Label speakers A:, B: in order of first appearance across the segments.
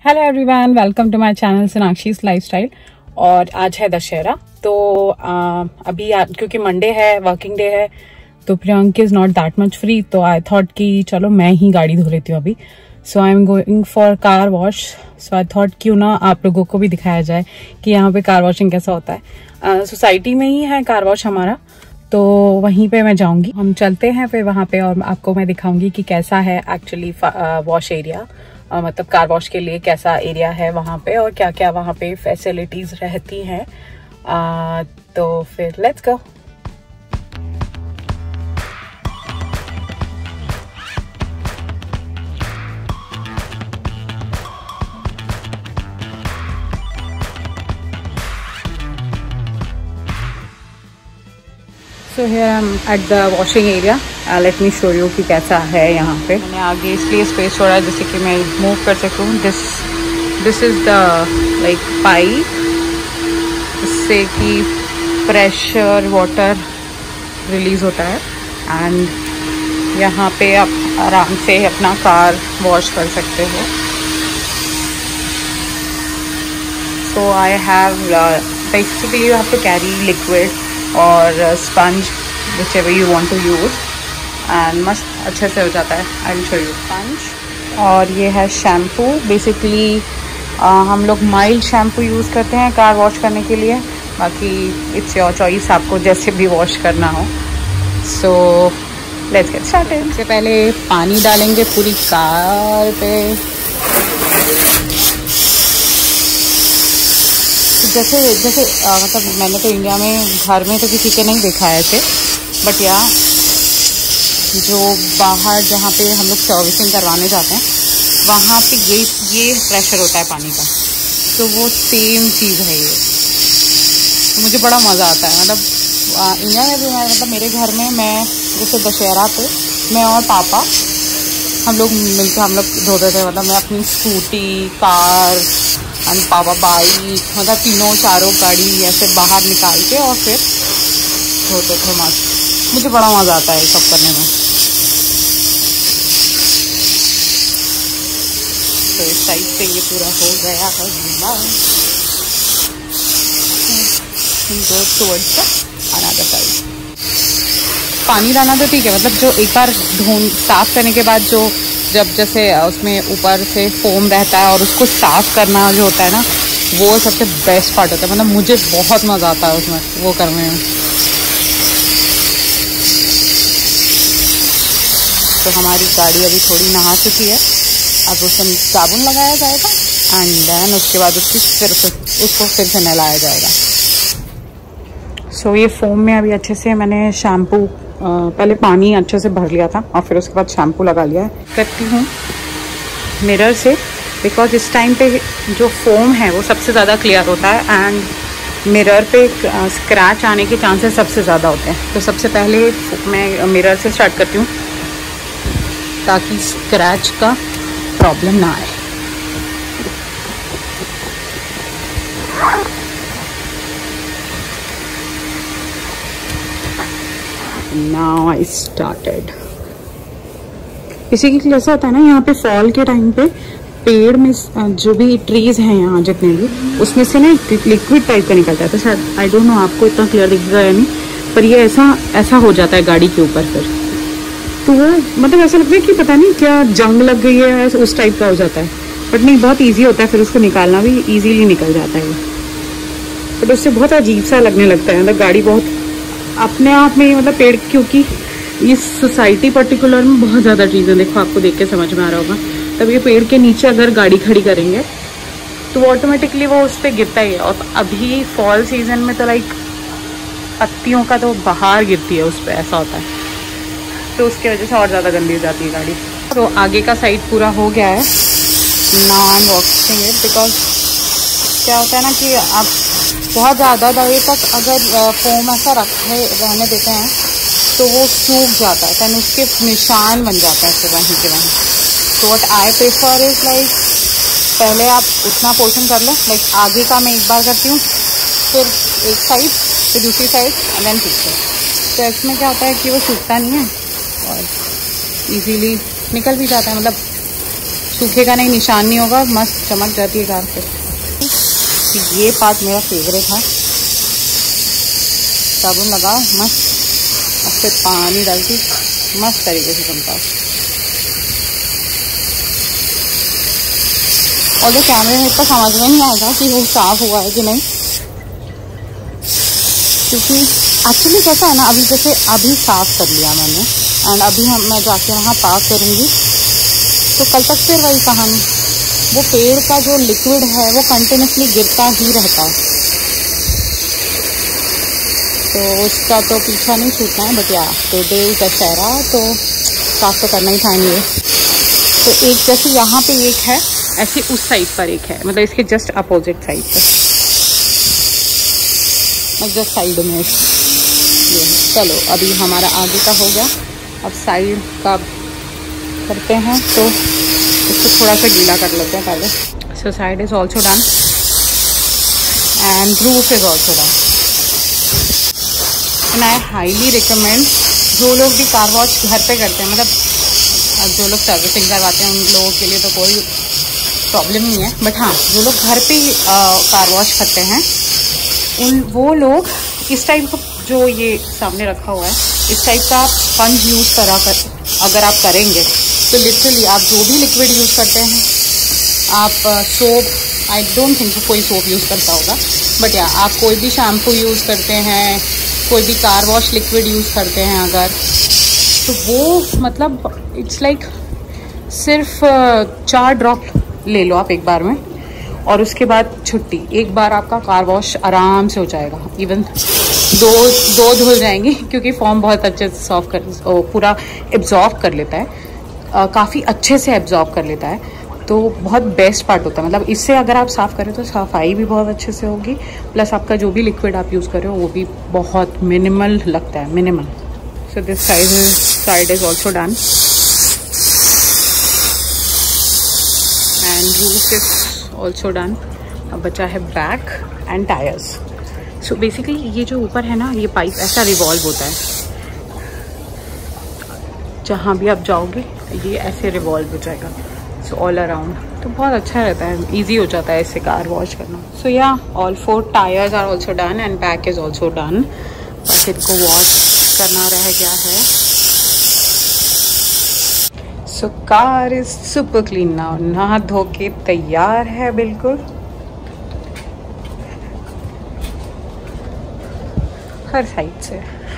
A: Hello everyone, welcome to my channel Sonakshi's lifestyle. और आज है दशहरा, तो अभी क्योंकि मंडे है, वर्किंग डे है, तो Priyank is not that much free, तो आई थॉट कि चलो मैं ही गाड़ी धो लेती हूँ अभी। So I am going for car wash. So I thought क्यों ना आप लोगों को भी दिखाया जाए कि यहाँ पे कार वॉशिंग कैसा होता है। सोसाइटी में ही है कार वॉश हमारा, तो वहीं पे मैं जाऊंगी। हम चलते हैं फिर वहाँ पे और आपको मैं दिखाऊंगी कि कैसा है एक्चुअली वॉश एरिया, मतलब कार वॉश के लिए कैसा एरिया है वहाँ पे और क्या क्या वहाँ पे फैसिलिटीज रहती हैं। तो फिर let's go. So here I am at the washing area. Let me show you कि कैसा है यहाँ पे। मैंने आगे इसलिए स्पेस छोड़ा है जिससे कि मैं मूव कर सकूँ। This is the like pipe, जिससे कि प्रेशर वाटर रिलीज होता है एंड यहाँ पे आप आराम से अपना कार वॉश कर सकते हो। So I have basically you have to carry liquid और sponge whichever you want to use and मस्त अच्छे से हो जाता है। I will show you sponge. और ये है शैम्पू। बेसिकली हम लोग माइल्ड शैम्पू यूज़ करते हैं कार वॉश करने के लिए, बाकी इट्स योर चॉइस, आपको जैसे भी वॉश करना हो। So let's get started. सबसे पहले पानी डालेंगे पूरी कार पे। जैसे मतलब मैंने तो इंडिया में घर में तो किसी के नहीं देखा है ऐसे, बट या जो बाहर जहाँ पे हम लोग सर्विसिंग करवाने जाते हैं वहाँ पे ये प्रेशर होता है पानी का, तो वो सेम चीज़ है ये। तो मुझे बड़ा मज़ा आता है। मतलब इंडिया में भी मतलब मेरे घर में मैं जैसे दशहरा पे मैं और पापा हम लोग मिलकर हम लोग धोते थे। मतलब मैं अपनी स्कूटी, कार एंड पापा बाइक, मतलब तीनों चारों गाड़ी ऐसे बाहर निकाल के और फिर धोते थे मस्त। मुझे बड़ा मज़ा आता है ये सब करने में। तो इस साइड से ये पूरा हो गया है गीला। अनदर साइड पानी डालना तो ठीक है, मतलब जो एक बार साफ करने के बाद जब जैसे उसमें ऊपर से फोम रहता है और उसको साफ करना जो होता है ना, वो सबसे बेस्ट पार्ट होता है। मतलब मुझे बहुत मज़ा आता है उसमें वो करने में। तो हमारी गाड़ी अभी थोड़ी नहा चुकी है, अब उसमें साबुन लगाया जाएगा एंड देन उसके बाद उसको फिर से नहलाया जाएगा। सो ये फोम में अभी अच्छे से मैंने शैम्पू पहले पानी अच्छे से भर लिया था और फिर उसके बाद शैम्पू लगा लिया है। करती हूँ मिरर से, बिकॉज इस टाइम पे जो फोम है वो सबसे ज़्यादा क्लियर होता है एंड मिरर पे स्क्रैच आने के चांसेस सबसे ज़्यादा होते हैं। तो सबसे पहले मैं मिरर से स्टार्ट करती हूँ ताकि स्क्रैच का प्रॉब्लम ना आए। Now I started। बेसिकली ऐसा होता है ना, यहाँ पे फॉल के टाइम पे पेड़ में जो भी ट्रीज हैं यहाँ जितने भी, उसमें से ना लिक्विड टाइप का निकलता है। तो शायद आई डोंट नो आपको इतना क्लियर दिखेगा या नहीं, पर ये ऐसा हो जाता है गाड़ी के ऊपर। फिर तो वो मतलब ऐसा लगता है कि पता नहीं क्या जंग लग गई है, उस टाइप का हो जाता है। बट नहीं, बहुत ईजी होता है, फिर उसको निकालना भी ईजीली निकल जाता है। बट उससे बहुत अजीब सा लगने लगता है, मतलब गाड़ी बहुत अपने आप में, मतलब पेड़, क्योंकि इस सोसाइटी पर्टिकुलर में बहुत ज़्यादा चीज़ें, देखो आपको देख के समझ में आ रहा होगा। तब ये पेड़ के नीचे अगर गाड़ी खड़ी करेंगे तो वो ऑटोमेटिकली वो उस पर गिरता ही है। और अभी फॉल सीजन में तो लाइक पत्तियों का तो बाहर गिरती है उस पर, ऐसा होता है। तो उसकी वजह से और ज़्यादा गंदी हो जाती है गाड़ी। तो आगे का साइड पूरा हो गया है। Now I am washing it, because क्या होता है ना कि आप बहुत ज़्यादा देर तक अगर फोम ऐसा रहने देते हैं तो वो सूख जाता है, दैन उसके निशान बन जाता है फिर वहीं के वहीं। तो what I prefer is like पहले आप उतना पोर्शन कर लो। लाइक आगे का मैं एक बार करती हूँ, फिर एक साइड, फिर दूसरी साइड एंड देन पीछे। तो इसमें क्या होता है कि वो सूखता नहीं है और इजीली निकल भी जाता है, मतलब सूखेगा नहीं, निशान नहीं होगा, मस्त चमक जाती है कार पे। ये पार्ट मेरा फेवरेट है। साबुन लगाओ मस्त, और फिर पानी डाल के मस्त तरीके से चमकाओ। और जो कैमरे में इतना समझ में नहीं आएगा कि वो साफ हुआ है कि नहीं, क्योंकि एक्चुअली कैसा है ना, अभी जैसे अभी साफ़ कर लिया मैंने एंड अभी मैं जाके वहाँ पार्क करूँगी तो कल तक फिर वही कहानी। वो पेड़ का जो लिक्विड है वो कंटिन्यूसली गिरता ही रहता है, तो उसका तो पीछा नहीं छूटना है। बट या टुडे दशहरा तो साफ तो करना ही था नहीं। तो एक जैसे यहाँ पे एक है, ऐसे उस साइड पर एक है, मतलब इसके जस्ट अपोजिट साइड पर, जस्ट साइड में ये। चलो अभी हमारा आगे का हो गया, अब साइड का करते हैं। तो इसको थोड़ा सा गीला कर लेते हैं पहले। So side is also done and roof is also done. And I highly recommend, जो लोग भी कार वॉश घर पे करते हैं, मतलब जो लोग सर्विसिंग करवाते हैं उन लोगों के लिए तो कोई प्रॉब्लम नहीं है, बट हाँ जो लोग घर पे कार वॉश करते हैं वो लोग इस टाइप का, जो ये सामने रखा हुआ है, इस टाइप का स्पंज यूज़ अगर आप करेंगे तो लिटरली आप जो भी लिक्विड यूज़ करते हैं, आप सोप, आई डोंट थिंक कोई सोप यूज़ करता होगा, बट या आप कोई भी शैम्पू यूज़ करते हैं, कोई भी कार वॉश लिक्विड यूज़ करते हैं अगर, तो वो मतलब इट्स लाइक सिर्फ 4 ड्रॉप ले लो आप एक बार में, और उसके बाद छुट्टी। एक बार आपका कार वॉश आराम से हो जाएगा, इवन दो धुल जाएंगी, क्योंकि फॉर्म बहुत अच्छे से सॉफ्ट पूरा एब्जॉर्ब कर लेता है, काफ़ी अच्छे से एब्जॉर्ब कर लेता है। तो बहुत बेस्ट पार्ट होता है, मतलब इससे अगर आप साफ़ करें तो सफाई भी बहुत अच्छे से होगी, प्लस आपका जो भी लिक्विड आप यूज़ कर रहे हो वो भी बहुत मिनिमल लगता है, minimal. So this side is also done and roof is also done. अब बचा है back and tyres. So basically ये जो ऊपर है ना, ये पाइप ऐसा रिवॉल्व होता है, जहाँ भी आप जाओगे ये ऐसे रिवॉल्व हो जाएगा, सो ऑल अराउंड। तो बहुत अच्छा रहता है, इजी हो जाता है इससे कार वॉश करना। So yeah all 4 tyres are also done and back is also done. बस इनको वॉश करना रह गया है। So car is super clean now, नहा धो के तैयार है बिल्कुल हर साइड से।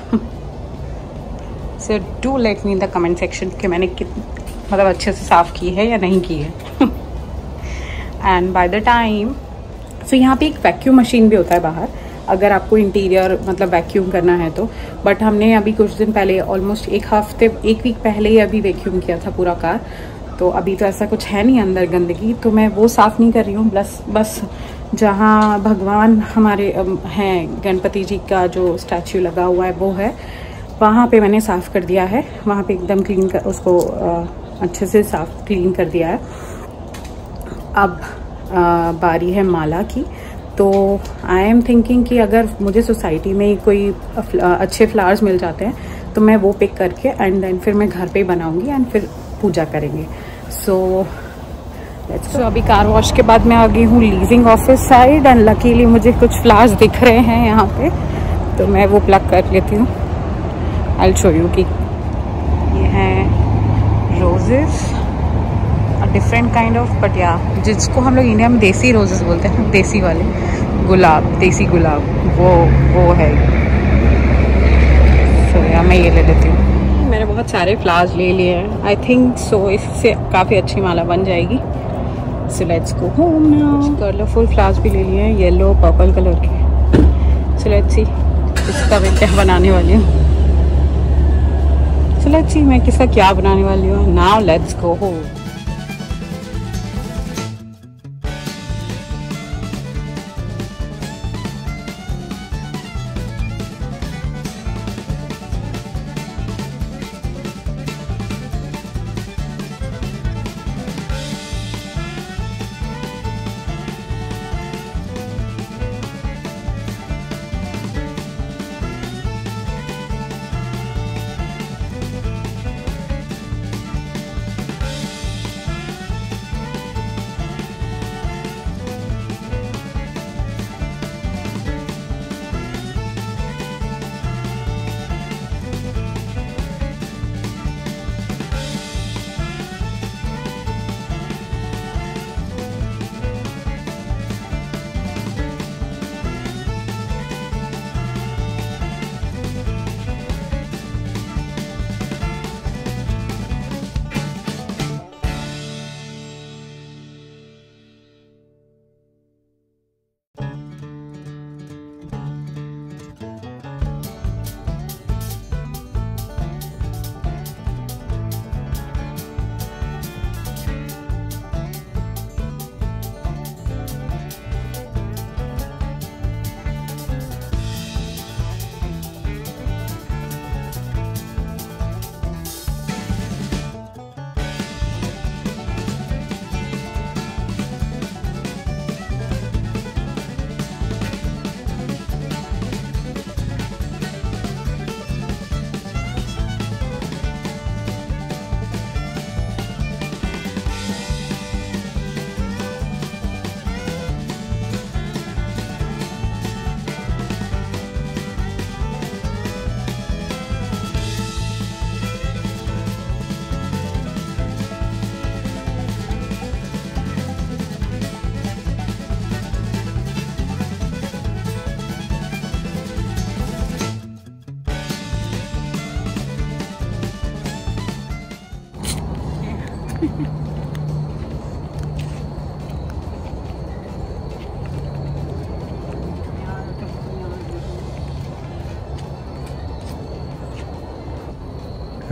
A: So do let me in the comment section कि मैंने मतलब अच्छे से साफ़ की है या नहीं की है। And by the time, so यहाँ पे एक वैक्यूम मशीन भी होता है बाहर, अगर आपको इंटीरियर मतलब वैक्यूम करना है तो। बट हमने अभी कुछ दिन पहले, ऑलमोस्ट एक वीक पहले ही अभी वैक्यूम किया था पूरा कार, तो अभी तो ऐसा कुछ है नहीं अंदर गंदगी, तो मैं वो साफ़ नहीं कर रही हूँ। बस जहाँ भगवान हमारे हैं, गणपति जी का जो स्टैचू लगा हुआ है वो है, वहाँ पे मैंने साफ़ कर दिया है। वहाँ पे एकदम क्लीन कर, उसको अच्छे से साफ क्लीन कर दिया है। अब बारी है माला की। तो आई एम थिंकिंग कि अगर मुझे सोसाइटी में कोई अच्छे फ्लावर्स मिल जाते हैं तो मैं वो पिक करके एंड देन फिर मैं घर पे ही बनाऊंगी एंड फिर पूजा करेंगे। सो अभी कार वॉश के बाद मैं आ गई हूँ leasing office side and luckily मुझे कुछ फ्लावर्स दिख रहे हैं यहाँ पे, तो मैं वो प्लग कर लेती हूँ। आई विल शो यू कि ये हैं roses, different kind of, but या जिसको हम लोग इंडिया में देसी रोजेस बोलते हैं, देसी वाले गुलाब, देसी गुलाब, वो है। सो या मैं ये ले लेती हूँ। मैंने बहुत सारे फ्लावर्स ले लिए हैं, आई थिंक सो इससे काफ़ी अच्छी माला बन जाएगी। So let's go home now. Colourful flowers भी ले लिए हैं, येलो पर्पल कलर के। सो लेट्स सी इसका मैं क्या बनाने वाली हूँ। सो लेट्स सी मैं किसका क्या बनाने वाली हूँ। Now let's go home.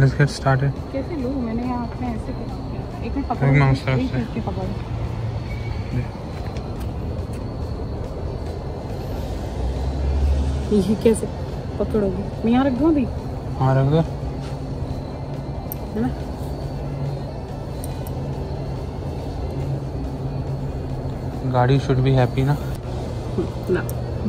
B: Let's get started.
A: कैसे लूँ? मैंने यहाँ अपने ऐसे किया। एक मिनट
B: एक
A: पकड़।
B: मिनट सर से
A: पकड़। ये कैसे पकड़ोगी? मैं यहाँ रख दूँ अभी?
B: हाँ रख दो।
A: है ना?
B: गाड़ी शुड बी हैप्पी ना।
A: ना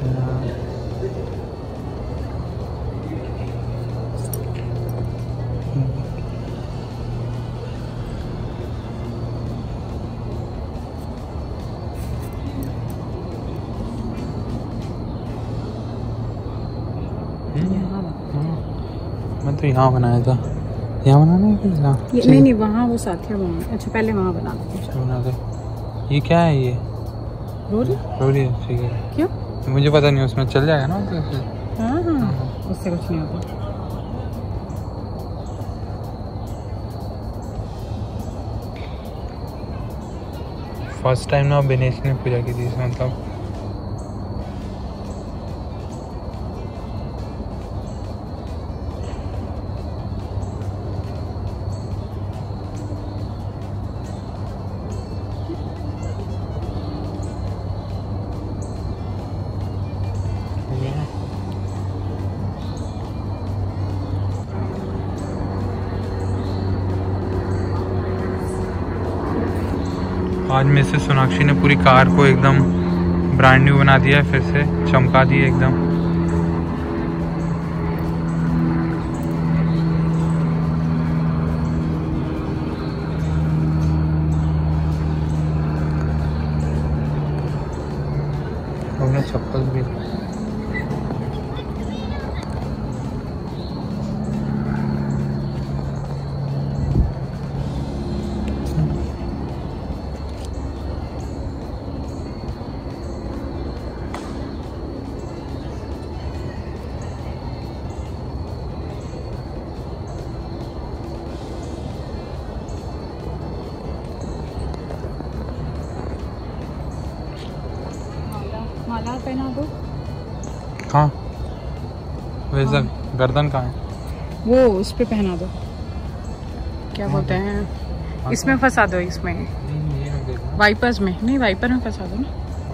B: मैं तो यहाँ बनाया था। यहाँ बनाना है फिर यहाँ?
A: नहीं वहाँ वो साथिया बना। अच्छा पहले वहाँ बना दो।
B: बना दे। ये क्या है ये? रोरी है। ठीक है।
A: क्यों?
B: मुझे पता नहीं, उसमें चल जाएगा ना तो।
A: हाँ उससे कुछ नहीं होता।
B: फर्स्ट टाइम ना दिनेश ने पूजा की थी इसमें, मतलब आज में से सोनाक्षी ने पूरी कार को एकदम ब्रांड न्यू बना दिया है, फिर से चमका दी है एकदम। हमने चप्पल भी
A: माला पहना दो।
B: कहाँ? वैसा गर्दन कहाँ है?
A: वो उस पे पहना दो। क्या बोलते हैं, इसमें फंसा दो। इसमें वाइपर्स में नहीं, वाइपर में फंसा दो ना।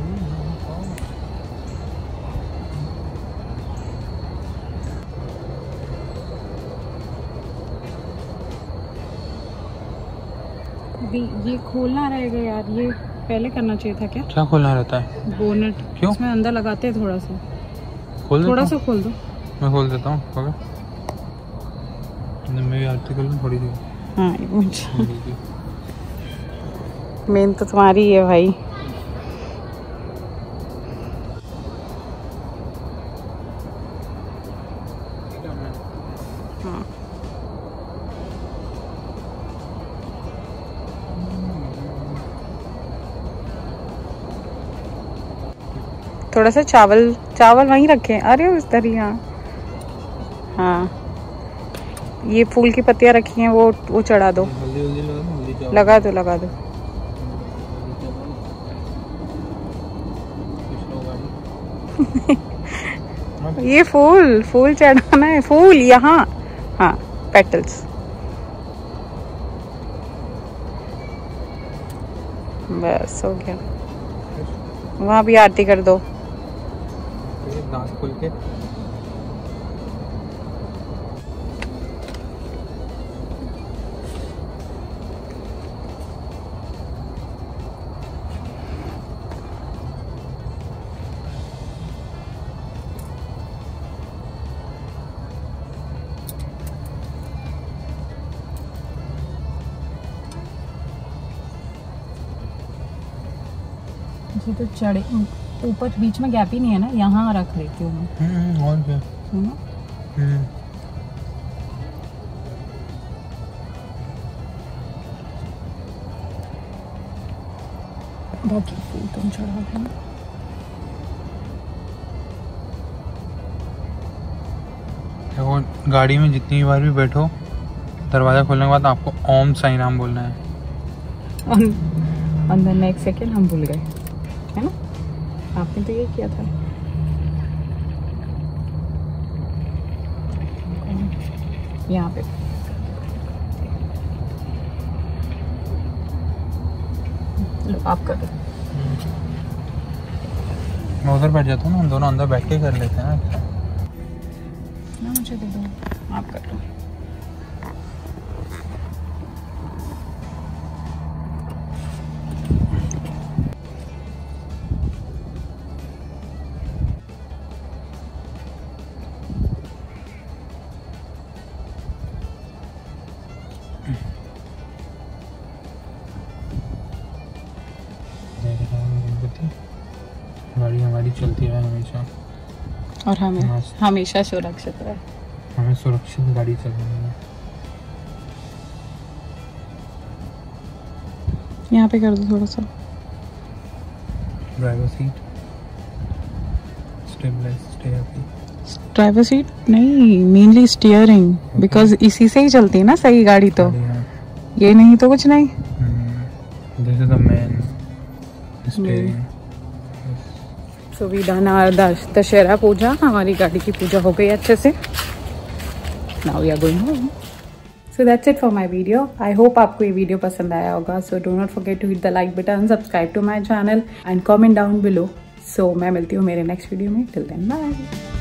A: ये खोलना रहेगा यार, ये पहले करना चाहिए था। क्या
B: खोलना रहता है?
A: बोनट।
B: क्यों?
A: इसमें अंदर लगाते हैं थोड़ा सा।
B: थोड़ा
A: सा खोल दो।
B: मैं खोल देता हूँ। मैं भी आरती कर लूँ थोड़ी देर।
A: हाँ मेन तो तुम्हारी है भाई। हाँ थोड़ा सा चावल वहीं रखे। अरे उस दरिया। हाँ ये फूल की पत्तियां रखी हैं, वो चढ़ा दो। लगा दो। ये फूल चढ़ाना है। फूल यहाँ। हाँ पेटल्स। बस हो गया। वहाँ भी आरती कर दो।
B: दांत खोल के
A: जी तो चढ़े ऊपर बीच में गैप ही नहीं है ना, यहाँ रख लेती हूँ मैं।
B: और क्या
A: है ना? बाकी फूल तुम चढ़ा देना।
B: देखो गाड़ी में जितनी बार भी बैठो, दरवाजा खोलने के बाद आपको ओम साई नाम बोलना है।
A: अंदर नेक्स्ट सेकेंड हम भूल गए, है ना? आपने तो ये किया था। यहाँ पे लो आप कर दो।
B: मैं उधर बैठ जाता हूँ ना, हम दोनों अंदर बैठ के कर लेते हैं ना।
A: मुझे दे दो, आप कर लो।
B: गाड़ी हमारी चलती है हमेशा,
A: और हमें हमेशा सुरक्षित रहे।
B: हमें सुरक्षित गाड़ी चलानी है।
A: यहाँ पे कर दो थोड़ा सा।
B: ड्राइवर सीट,
A: ड्राइवर सीट नहीं, मेनली स्टीयरिंग, बिकॉज इसी से ही चलती है ना सही गाड़ी। तो ये नहीं तो कुछ नहीं।
B: This is the main steering.
A: So we done our Dussehra puja, हमारी गाड़ी की पूजा हो गई अच्छे से। Now we are going home. So that's it for my video. I hope आपको ये वीडियो पसंद आया होगा। So do not forget to hit the like button, subscribe to my channel and comment down below. सो मैं मिलती हूँ मेरे नेक्स्ट वीडियो में। Till then bye.